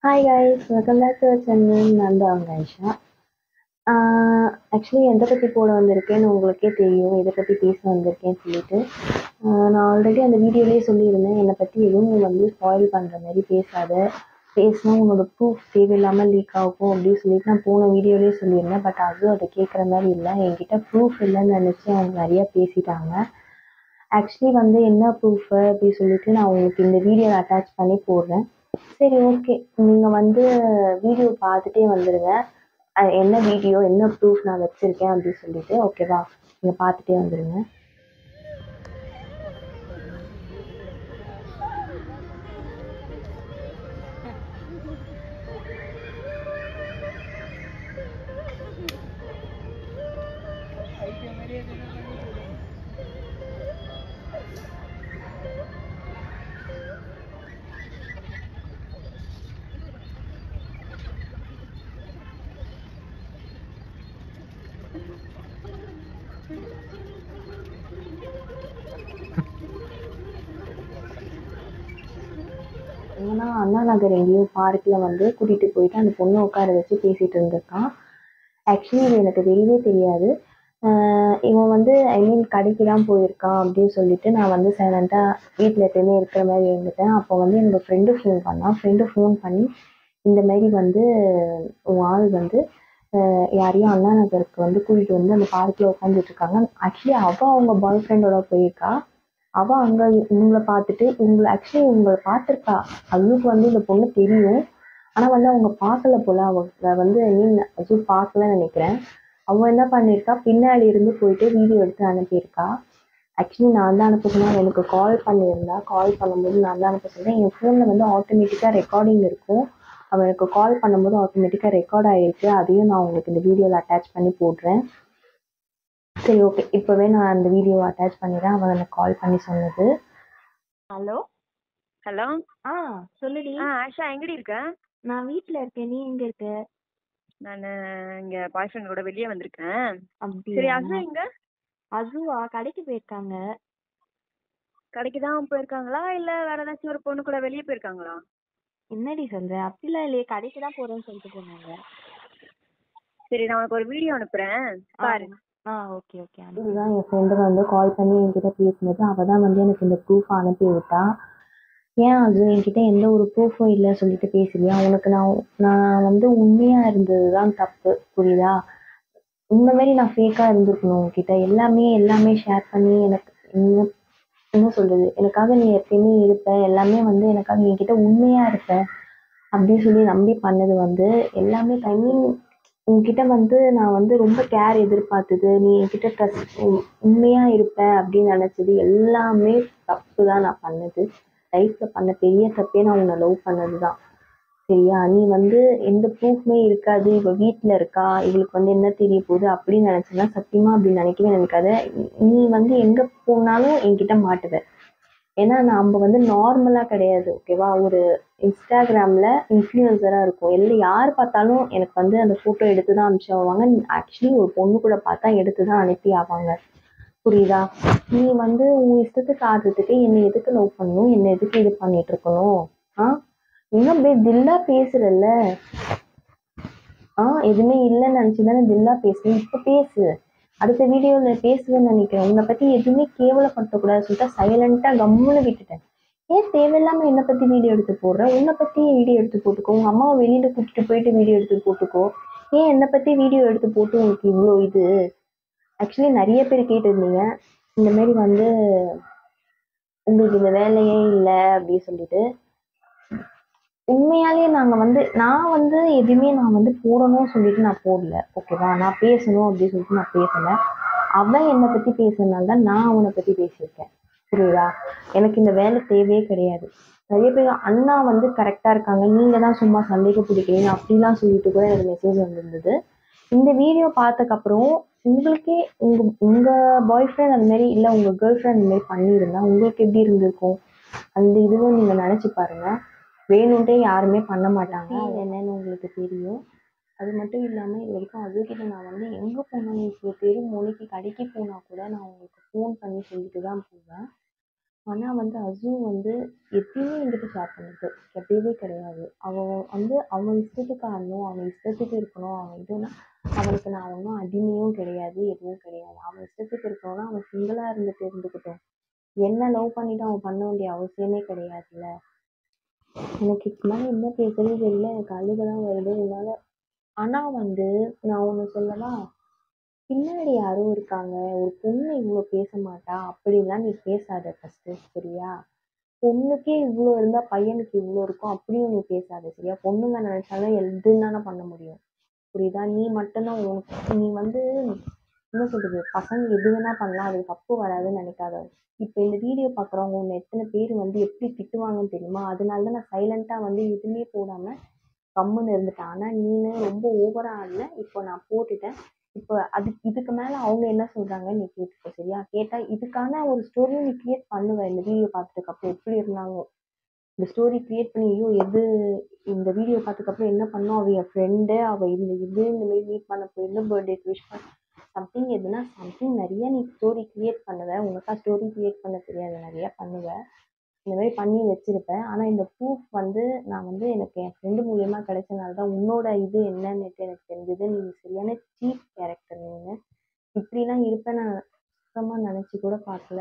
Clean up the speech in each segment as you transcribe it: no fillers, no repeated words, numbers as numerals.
Hi guys, welcome back to our channel. நான் தான் உங்க ஐஷா. ஆக்சுவலி எதை பற்றி போட வந்திருக்கேன்னு உங்களுக்கே தெரியும், எதை பற்றி பேச வந்திருக்கேன்னு சொல்லிட்டு. நான் ஆல்ரெடி அந்த வீடியோலேயே சொல்லியிருந்தேன், என்னை பற்றி எதுவும் வந்து ஸ்பாயில் பண்ணுற மாதிரி பேசாத, பேசினா உன்னோட ப்ரூஃப் தேவையில்லாமல் லீக் ஆகும் அப்படின்னு சொல்லிட்டு நான் போன வீடியோலேயே சொல்லியிருந்தேன். பட் அதுவும் அதை கேட்குற மாதிரி இல்லை. என்கிட்ட ப்ரூஃப் இல்லைன்னு நினச்சி அவங்க நிறையா பேசிட்டாங்க. ஆக்சுவலி வந்து என்ன ப்ரூஃபு அப்படின்னு சொல்லிட்டு நான் உங்களுக்கு இந்த வீடியோவை அட்டாச் பண்ணி போடுறேன். சரி, ஓகே. நீங்கள் வந்து வீடியோ பார்த்துட்டே வந்துடுங்க. என்ன வீடியோ, என்ன ப்ரூஃப் நான் வச்சுருக்கேன் அப்படின்னு சொல்லிட்டு, ஓகேவா? நீங்கள் பார்த்துட்டே வந்துடுங்க. ஏன்னா அண்ணா நகர் எங்கேயோ பார்க்கில் வந்து கூட்டிகிட்டு போயிட்டு அந்த பொண்ணை உட்கார வச்சு பேசிகிட்டு இருந்திருக்கான். ஆக்சுவலி இது எனக்கு தெரியவே தெரியாது. இவன் வந்து கடைக்கு தான் போயிருக்கான் அப்படின்னு சொல்லிட்டு நான் வந்து சைலண்ட்டாக வீட்டில் எப்பயுமே இருக்கிற மாதிரி இருந்துட்டேன். அப்போ வந்து என்னோடய ஃப்ரெண்டு ஃபோன் பண்ணான். ஃப்ரெண்டு ஃபோன் பண்ணி இந்த மாதிரி வந்து உன் ஆள் வந்து யாரையும் அண்ணா நகருக்கு வந்து கூட்டிகிட்டு வந்து அந்த பார்க்கில் உட்காந்துட்ருக்காங்க. ஆக்சுவலி அவள் அவங்க பாய் ஃப்ரெண்டோட போயிருக்கா. அவள் அங்கே இவங்கள பார்த்துட்டு இவங்களை பார்த்துருக்கா. அஜுக்கு வந்து இந்த பொண்ணு தெரியும். ஆனால் வந்து அவங்க பார்க்கல போல். அவள் வந்து அஜு பார்க்கலன்னு நினைக்கிறேன். அவள் என்ன பண்ணியிருக்கா, பின்னாடி இருந்து போயிட்டு வீடியோ எடுத்து அனுப்பியிருக்கா. ஆக்சுவலி நான் தான் அனுப்ப சொன்னேன். எனக்கு கால் பண்ணியிருந்தா. கால் பண்ணும்போது நான் தான் அனுப்ப சொன்னேன். என் ஃபோனில் வந்து ஆட்டோமேட்டிக்காக ரெக்கார்டிங் இருக்கும். அவன் எனக்கு கால் பண்ணும்போது ஆட்டோமேட்டிக்காக ரெக்கார்ட் ஆகிருக்கு. அதையும் நான் உங்களுக்கு இந்த வீடியோவில் அட்டாச் பண்ணி போடுறேன். சரி, ஓகே. இப்போவே நான் அந்த வீடியோவை அட்டாச் பண்ணிடுறேன். அவன் எனக்கு கால் பண்ணி சொன்னது. Hello hello. சொல்லுடி. ஆஷா, எங்கடி இருக்க? நான் வீட்டில் இருக்கேன். நீ எங்கே இருக்க? நான் இங்க பாய் ஃப்ரெண்டோட வெளியே வந்திருக்கேன். அப்படியா? சரி, அசு எங்க? அசுவா கடைக்கு போயிருக்காங்க. கடைக்கு தான் போயிருக்காங்களா இல்ல வேற ஏதாச்சும் ஒரு பொண்ணு கூட வெளியே போயிருக்காங்களா? என்னடி சொல்ற? அப்படிலாம் இல்லையே, கடைக்கு தான் போறேன்னு சொல்லிட்டு போனாங்க. சரி, நான் உனக்கு ஒரு வீடியோ அனுப்புறேன், பாரு. Okay okay. இதுதான் என் ஃப்ரெண்டு வந்து கால் பண்ணி என்கிட்ட பேசினது. அவள் தான் வந்து எனக்கு இந்த ப்ரூஃப் அனுப்பி விட்டா. ஏன் அது என்கிட்ட எந்த ஒரு ப்ரூஃபும் இல்லை சொல்லிட்டு பேசுறியா? உனக்கு நான் நான் வந்து உண்மையாக இருந்தது தான் தப்பு, புரியுதா? இந்த மாதிரி நான் ஃபேக்காக இருந்திருக்கணும் உங்ககிட்ட. எல்லாமே ஷேர் பண்ணி எனக்கு என்ன என்ன சொல்கிறது, எனக்காக நீ எப்பயுமே இருப்ப, எல்லாமே வந்து எனக்காக என்கிட்ட உண்மையாக இருப்ப அப்படின்னு சொல்லி நம்பி பண்ணது வந்து எல்லாமே உன்கிட்ட வந்து நான் வந்து ரொம்ப கேர் எதிர்பார்த்தது, நீ என்கிட்ட உண்மையாக இருப்ப அப்படின்னு நினச்சது எல்லாமே தப்பு தான் நான் பண்ணது. லைஃப்பில் பண்ண பெரிய தப்பே நான் உன்னை லவ் பண்ணது தான். சரியா? நீ வந்து எந்த ப்ரூஃப்மே இருக்காது, இவ வீட்டில் இருக்கா, இவளுக்கு வந்து என்ன தெரிய போகுது அப்படின்னு நினச்சேன்னா சத்தியமாக அப்படி நினைக்கவே நினைக்காத. நீ வந்து எங்கே போனாலும் என்கிட்ட மாட்டுவ. ஏன்னா நம்ம வந்து நார்மலாக கிடையாது, ஓகேவா? ஒரு இன்ஸ்டாகிராமில் இன்ஃப்ளூயன்சராக இருக்கும். யார் பார்த்தாலும் எனக்கு வந்து அந்த ஃபோட்டோ எடுத்து தான் அனுப்பிச்சி ஆவாங்க. ஆக்சுவலி ஒரு பொண்ணு கூட பார்த்தா எடுத்து தான் அனுப்பி ஆவாங்க, புரியுதா? நீ வந்து உன் இஷ்டத்துக்கு ஆடுறதுக்கு என்னை எதுக்கு லவ் பண்ணணும், என்னை எதுக்கு இது பண்ணிட்டு இருக்கணும்? இன்னும் அப்படியே தில்லா பேசுறல்ல. எதுவுமே இல்லைன்னு நினச்சிதானே தில்லா பேசுறேன். இப்போ பேசு. அடுத்த வீடியோவில் பேசுவேன்னு நினைக்கிறேன். உன்னை பற்றி எதுவுமே கேவலப்படுத்தக்கூடாது சொல்லிட்டு சைலண்ட்டாக கம்முன்னு விட்டுட்டேன். ஏன் தேவையில்லாமல் என்னை பற்றி வீடியோ எடுத்து போடுற? உன்னை பற்றி வீடியோ எடுத்து போட்டுக்கோ. உங்கள் அம்மாவை வெளியில் கூட்டிகிட்டு போயிட்டு வீடியோ எடுத்து போட்டுக்கோ. ஏன் என்னை பற்றி வீடியோ எடுத்து போட்டு உங்களுக்கு இவ்வளோ இது? ஆக்சுவலி நிறைய பேர் கேட்டிருந்தீங்க, இந்தமாரி வந்து உங்களுக்கு இந்த வேலையே இல்லை அப்படின்னு சொல்லிட்டு. உண்மையாலே நான் வந்து எதுவுமே நான் வந்து போடணும்னு சொல்லிட்டு நான் போடல, ஓகேவா? நான் பேசணும் அப்படின்னு சொல்லிட்டு நான் பேசலை. அவன் என்னை பற்றி பேசுறதுனால தான் நான் அவனை பற்றி பேசியிருக்கேன், புரியுதா? எனக்கு இந்த வேலை தேவையே கிடையாது. நிறைய பேர் அண்ணா வந்து கரெக்டாக இருக்காங்க, நீங்கள் தான் சும்மா சந்தேகம் பிடிக்கிறீங்க அப்படிலாம் சொல்லிட்டு கூட எனக்கு மெசேஜ் வந்திருந்தது. இந்த வீடியோ பார்த்ததுக்கப்புறம் உங்களுக்கே உங்கள் பாய் ஃப்ரெண்ட் அந்த மாதிரி இல்லை உங்கள் கேர்ள் ஃப்ரெண்ட் அந்த மாதிரி பண்ணியிருந்தா உங்களுக்கு எப்படி இருந்திருக்கும்? அந்த இதுவை நீங்கள் நினச்சி பாருங்கள். வேணும்ன்ட்டே யாருமே பண்ண மாட்டாங்க. அது என்னன்னு உங்களுக்கு தெரியும். அது மட்டும் இல்லாமல் இது வரைக்கும் அதுக்கிட்ட நான் வந்து எங்கே போனாலும் இப்போ தெரு மொழிக்கு கடைக்கு போனால் கூட நான் உங்களுக்கு ஃபோன் பண்ணி சொல்லிட்டு தான் போவேன். ஆனால் வந்து அசு வந்து எப்பயுமே என்கிட்ட ஷேர் பண்ணது கிடையவே கிடையாது. அவன் வந்து அவன் இஷ்டத்துக்கு ஆடணும், அவன் இஷ்டத்துக்கு இருக்கணும், அவன் இதுன்னா அவனுக்கு நான் ஒன்றும் அடிமையும் கிடையாது, எதுவும் கிடையாது. அவன் இஷ்டத்துக்கு இருக்கணும்னா அவன் சிங்கிளாக இருந்துட்டு இருந்துக்கிட்டோம். என்ன லவ் பண்ணிட்டு அவன் பண்ண வேண்டிய அவசியமே கிடையாதுல்ல. எனக்கு இதுக்கு மேலே என்ன பேசுறதுன்னு தெரியல. எனக்கு அழுக தான் வருது என்னால். ஆனால் வந்து நான் ஒன்று சொல்லவா, பின்னாடி யாரோ இருக்காங்க, ஒரு பொண்ணு இவ்வளோ பேச மாட்டா அப்படிலாம் நீ பேசாத ஃபஸ்ட்டு, சரியா? பொண்ணுக்கே இவ்வளோ இருந்தா பையனுக்கு இவ்வளோ இருக்கும் அப்படியும் நீ பேசாத, சரியா? பொண்ணுங்க நினைச்சாலும் எதுனால பண்ண முடியும், புரியுதா? நீ மட்டும்தான் உனக்கு நீ வந்து என்ன சொல்றது, பசங்க எது வேணா பண்ணலாம், அது தப்பு வராதுன்னு நினைக்காத. இப்போ இந்த வீடியோ பார்க்குறவங்க உன்னை எத்தனை பேர் வந்து எப்படி திட்டுவாங்கன்னு தெரியுமா? அதனால தான் நான் சைலண்ட்டாக வந்து எதுவுமே போடாமல் கம்முன்னு இருந்துட்டேன். ஆனால் நீனு ரொம்ப ஓவரா ஆடல. இப்போ நான் போட்டுட்டேன். இப்போ இதுக்கு மேலே அவங்க என்ன சொல்றாங்கன்னு நீ கேட்டுக்கோ, சரியா? கேட்டா இதுக்கான ஒரு ஸ்டோரியும் நீ கிரியேட் பண்ணுவ. இந்த வீடியோ பார்த்ததுக்கு அப்புறம் எப்படி இருந்தாலும் இந்த ஸ்டோரி கிரியேட் பண்ணி, ஐயோ எது இந்த வீடியோ பார்த்ததுக்கப்புறம் என்ன பண்ணோம், அவ என் ஃப்ரெண்டு, அவ இந்த மாதிரி மீட் பண்ண போயிருந்தோம், பர்த்டேக்கு விஷ் பண்ண சம்திங், எதுனா சம்திங் நிறைய நீ ஸ்டோரி கிரியேட் பண்ணுவ. உனக்கா ஸ்டோரி கிரியேட் பண்ண தெரியாது, நிறைய பண்ணுவ. இந்த மாதிரி பண்ணி வச்சிருப்பேன். ஆனால் இந்த ப்ரூஃப் வந்து நான் வந்து எனக்கு என் ஃப்ரெண்டு மூலியமா கிடைச்சனால தான் உன்னோட இது என்னன்னுட்டு எனக்கு தெரிஞ்சது. நீ சரியான சீப் கேரக்டர் நீனு. இப்படிலாம் இருப்பேன் நான் சுத்தமாக நினச்சி கூட பார்க்கல.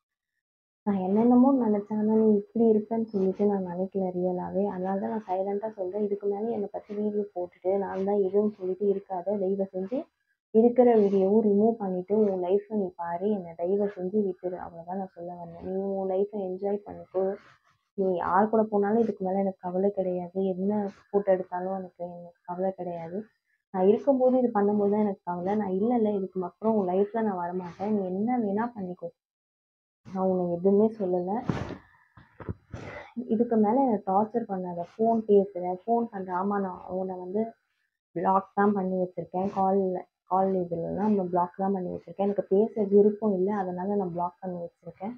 நான் என்னென்னமோ நினச்சேன். ஆனால் நீ இப்படி இருப்பேன்னு சொல்லிட்டு நான் நினைக்கல ரியலாகவே. அதனால தான் நான் சைலண்ட்டாக சொல்கிறேன். இதுக்கு மேலே என்னை பற்றி வீடியோ போட்டுட்டு நான் தான் எதுவும் சொல்லிட்டு இருக்காத. தயவு செஞ்சு இருக்கிற வீடியோவும் ரிமூவ் பண்ணிவிட்டு உன் லைஃப்பை நீ பாரு. என்னை தயவு செஞ்சு விட்டுரு. அவ்வளோதான் நான் சொல்ல வந்தேன். நீ உன் லைஃப்பை என்ஜாய் பண்ணிக்கோ. நீ யார் கூட போனாலும் இதுக்கு மேலே எனக்கு கவலை கிடையாது. என்ன ஃபோட்டோ எடுத்தாலும் எனக்கு கவலை கிடையாது. நான் இருக்கும்போது இது பண்ணும்போது தான் எனக்கு கவலை. நான் இல்லைல்ல இதுக்கு அப்புறம் உன் லைஃப்பில் நான் வரமாட்டேன். நீ என்ன வேணால் பண்ணிக்கோ. நான் உன்னை எதுவுமே சொல்லலை. இதுக்கு மேலே என்னை டார்ச்சர் பண்ணாத. ஃபோன் பேசுகிறேன், ஃபோன் பண்ணுறேன். ஆமாம், நான் உன்னை வந்து பிளாக் தான் பண்ணி வச்சுருக்கேன். கால் இதுலலாம் நம்ம பிளாக் தான் பண்ணி வச்சுருக்கேன். எனக்கு பேச விருப்பம் இல்லை, அதனால் நான் பிளாக் பண்ணி வச்சுருக்கேன்.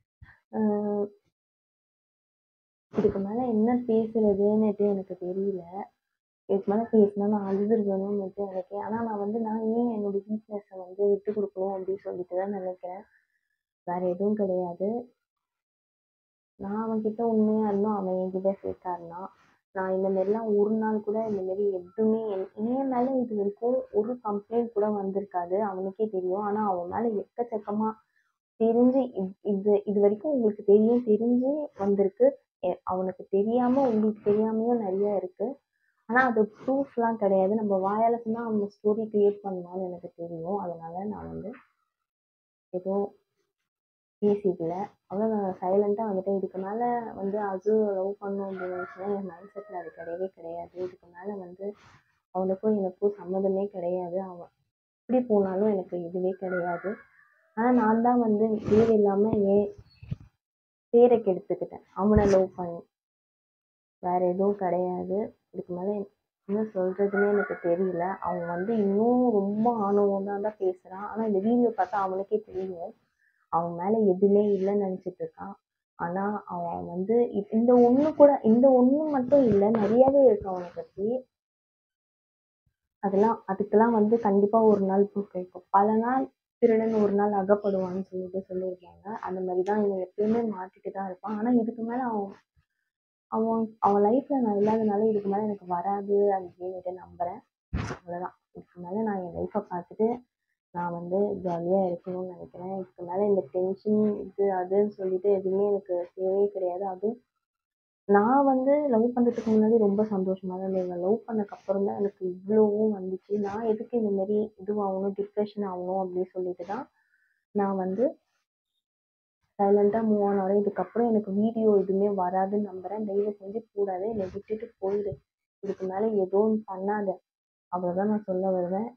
இதுக்கு மேலே என்ன பேசுறதுன்னுட்டு எனக்கு தெரியல. இதுக்கு மேலே பேசினா நான் அழுதுருவேணும்னு நினைக்கிறேன். ஆனால் நான் ஏன் என்னோட வீக்னஸை வந்து விட்டு கொடுக்கணும் அப்படின்னு சொல்லிட்டு தான் நினைக்கிறேன். வேற எதுவும் கிடையாது. நான் அவன்கிட்ட உண்மையா இருந்தோம், அவன் என்கிட்ட ஃபேக்கா இருந்தான். நான் இந்த மாரிலாம் ஒரு நாள் கூட இந்த மாரி எதுவுமே என் மேல இது வரைக்கும் ஒரு கம்ப்ளைண்ட் கூட வந்திருக்காது. அவனுக்கே தெரியும். ஆனா அவன் மேல எக்கச்சக்கமா தெரிஞ்சு இது வரைக்கும் உங்களுக்கு தெரியும், தெரிஞ்சு வந்திருக்கு. அவனுக்கு தெரியாம உங்களுக்கு தெரியாமயும் நெறைய இருக்கு. ஆனா அது ப்ரூஃப்லாம் கிடையாது. நம்ம வாயால சொன்னா அவன் ஸ்டோரி கிரியேட் பண்ணுவான்னு எனக்கு தெரியும். அதனால நான் வந்து எதுவும் பேசிக்கல. அவ்வளோதான், சைலண்ட்டாக வந்துட்டேன். இதுக்கு மேலே வந்து அசு லவ் பண்ணணும் அப்படின்னு நினச்சேன்னா என் மைண்ட் செட்டில் அது கிடையவே கிடையாது. இதுக்கு மேலே வந்து அவனுக்கும் எனக்கும் சம்மந்தமே கிடையாது. அவன் எப்படி போனாலும் எனக்கு இதுவே கிடையாது. ஆனால் நான் தான் வந்து தேவையில்லாமல் என் பேரை கெடுத்துக்கிட்டேன் அவனை லவ் பண்ணி. வேற எதுவும் கிடையாது. இதுக்கு மேலே என்ன சொல்கிறதுனே எனக்கு தெரியல. அவன் வந்து இன்னும் ரொம்ப ஆணவமாக தான் பேசுகிறான். ஆனால் இந்த வீடியோ பார்த்தா அவனுக்கே தெரியும் அவன் மேலே எதுவுமே இல்லைன்னு நினச்சிட்டு இருக்கான். ஆனால் அவன் வந்து இந்த ஒன்று மட்டும் இல்லை, நிறையாவே இருக்கு அவனை பற்றி. அதுக்கெல்லாம் வந்து கண்டிப்பாக ஒரு நாள் ப்ரூஃப் கிடைக்கும். பல நாள் திருடன் ஒரு நாள் அகப்படுவான்னு சொல்லிட்டு சொல்லியிருக்காங்க. அந்த மாதிரி தான் இவன் எப்பயுமே மாட்டிட்டு தான் இருப்பான். ஆனால் இதுக்கு மேலே அவன் அவன் அவன் லைஃப்பில் நான் இல்லாதனால இதுக்கு மேலே எனக்கு வராது அப்படின்னு நம்புகிறேன். அவ்வளோதான். இதுக்கு மேலே நான் என் லைஃப்பை பார்த்துட்டு நான் வந்து ஜாலியாக இருக்கணும்னு நினைக்கிறேன். இதுக்கு மேலே இந்த டென்ஷன் இது அதுன்னு சொல்லிட்டு எதுவுமே எனக்கு தேவையே கிடையாது. அதுவும் நான் வந்து லவ் பண்ணுறதுக்கு முன்னாடி ரொம்ப சந்தோஷமா தான் இருந்தேன். இவன் லவ் பண்ணதுக்கப்புறம் தான் எனக்கு இவ்வளவும் வந்துச்சு. நான் எதுக்கு இந்த மாரி இதுவாகணும், டிப்ரெஷன் ஆகணும் அப்படின்னு சொல்லிட்டு தான் நான் வந்து சைலண்ட்டாக மூவ் ஆன் ஆகிறேன். இதுக்கப்புறம் எனக்கு வீடியோ எதுவுமே வராதுன்னு நம்புகிறேன். தயவு செஞ்சு கூடாது, என்னை விட்டுட்டு போயிடு. இதுக்கு மேலே எதுவும் பண்ணாத. அவ்வளோதான் நான் சொல்ல வருவேன்.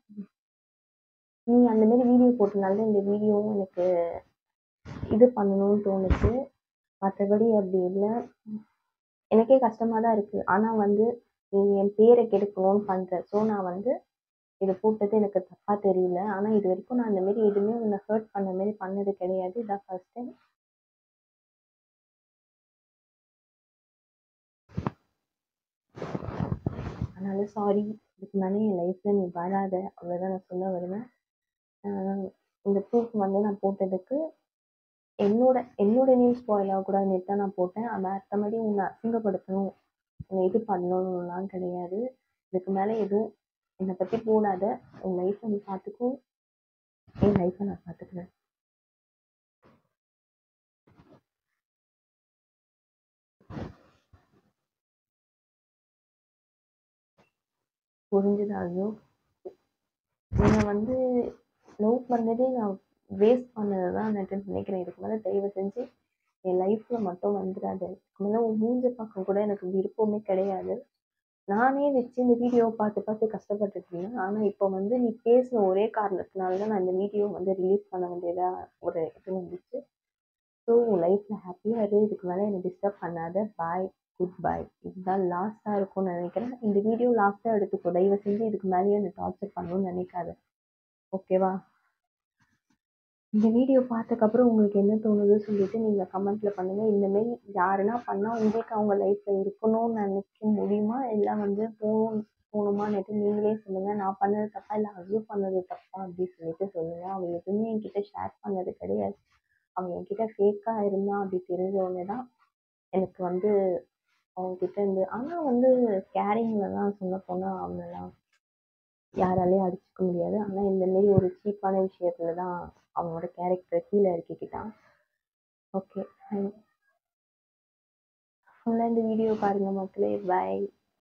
நீ அந்த மாரி வீடியோ போட்டனால தான் இந்த வீடியோவும் எனக்கு இது பண்ணணும்னு தோணுச்சு. மற்றபடி அப்படி இல்லை. எனக்கே கஷ்டமா தான் இருக்கு. ஆனா வந்து நீ என் பேரை கெடுக்கணும்னு பண்ற. ஸோ நான் வந்து இத போட்டது எனக்கு தப்பா தெரியல. ஆனா இதுவரைக்கும் நான் இந்த மாரி எதுவுமே உன்ன ஹர்ட் பண்ண மாரி பண்ணது கிடையாது. இதான் ஃபர்ஸ்ட் டைம். அதனால சாரி. இதுக்கு மேல என் லைஃப்ல நீ வராத. அவ்வளோதான் நான் சொல்ல வருவேன். அ இந்த ப்ரூஃப் வந்து நான் போட்டதுக்கு என்னோட நேம் ஸ்பாயில் ஆகக்கூடாதுன்னு தான் நான் போட்டேன். மற்றபடி உன்னை அசிங்கப்படுத்தணும், உன்னை இது பண்ணணும்லாம் கிடையாது. இதுக்கு மேலே எதுவும் என்னை பற்றி போடாத. உன் லைஃப்பை நீ பார்த்துக்கோ, என் லைஃப்பை நான் பார்த்துக்கிறேன். புரிஞ்சுதா ஐயோ? என்னை வந்து லவ் பண்ணதே நான் வேஸ்ட் பண்ணதை தான் நினைக்கிறேன். இதுக்கு மேலே தயவு செஞ்சு என் லைஃப்பில் மட்டும் வந்துடாது. இதுக்கு மேலே உன் மூஞ்ச பார்க்க கூட எனக்கு விருப்பமே கிடையாது. நானே வச்சு இந்த வீடியோவை பார்த்து பார்த்து கஷ்டப்பட்டுட்டு இருந்தேன். ஆனால் இப்போ வந்து நீ பேசின ஒரே காரணத்தினால தான் நான் இந்த வீடியோ வந்து ரிலீஸ் பண்ண வேண்டியதாக ஒரு இது வந்துச்சு. ஸோ உன் லைஃப்பில் ஹாப்பியாக இரு. இதுக்கு மேலே என்னை டிஸ்டர்ப் பண்ணாத. Bye, good bye. இதுதான் லாஸ்ட்டாக இருக்கும்னு நினைக்கிறேன். இந்த வீடியோ லாஸ்ட்டாக எடுத்துக்கோ. தயவு செஞ்சு இதுக்கு மேலேயே என்னை டார்ச்சர் பண்ணணும்னு நினைக்காத. ஓகேவா? இந்த வீடியோ பார்த்ததுக்கப்புறம் உங்களுக்கு என்ன தோணுது சொல்லிட்டு நீங்கள் கமெண்ட்டில் பண்ணுங்கள். இந்தமாரி யாருன்னா பண்ணால் உங்களுக்கு அவங்க லைஃப்பில் இருக்கணும்னு நினைக்க முடியுமா, இல்லை வந்து போகணுமான்னுட்டு நீங்களே சொல்லுங்கள். நான் பண்ணது தப்பா இல்லை அஜு பண்ணது தப்பா அப்படின்னு சொல்லிட்டு சொல்லுங்கள். அவன் எதுவுமே என்கிட்ட ஷேர் பண்ணது கிடையாது. அவன் என்கிட்ட ஃபேக்காக இருந்தான் அப்படி தெரிஞ்சவங்க தான் எனக்கு வந்து அவங்கக்கிட்ட இருந்து. ஆனால் வந்து கேரிங்லலாம் சொல்ல போனால் அவனெல்லாம் யாராலையும் அடிச்சுக்க முடியாது. ஆனால் இந்தமாரி ஒரு சீப்பான விஷயத்துல தான் அவனோட கேரக்டரை கீழே இறக்கிக்கிட்டான். ஓகே, ஃபுல்லாக இந்த வீடியோ பாருங்கள் மக்களே. பாய்.